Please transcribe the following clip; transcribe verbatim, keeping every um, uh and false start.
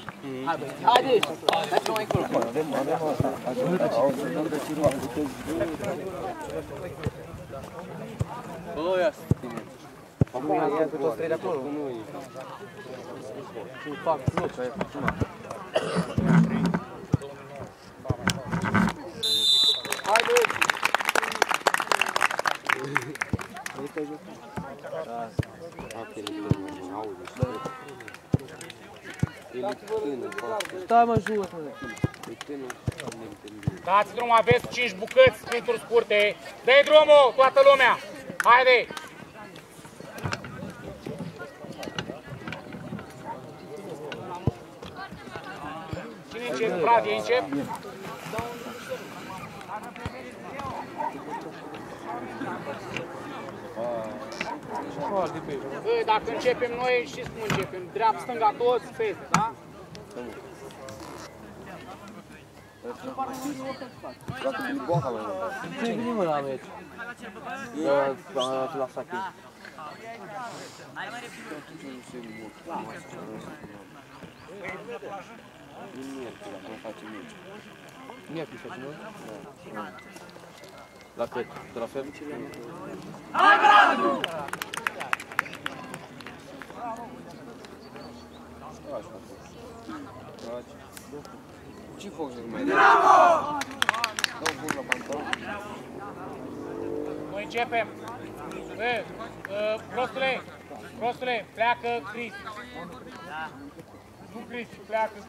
Haide! Hai să mai încolo. Avem, avem asta. Bă, ia să tine. Acum ia pe toți trei de acolo. Nu fac loc, aia acum. Haide! Este jos. Stai mă jos, mă. Dați drum, aveți cinci bucăți sprinturi scurte. Dă-i drumul, toată lumea! Haide! Cine încep? Bravie, încep? Bă, dacă începem noi, știți cum începem? Dreapta, stânga, toți, fete, da? Ce venim mă la meci? Da, la sache. Miercuri facem noi? Da. La cât? De la fel? Hai, bravo! Ce foc să mai bravo! Dau bun la pantalon. Noi începem. Bă, prostule, prostule, pleacă Cris. Nu Cris, pleacă.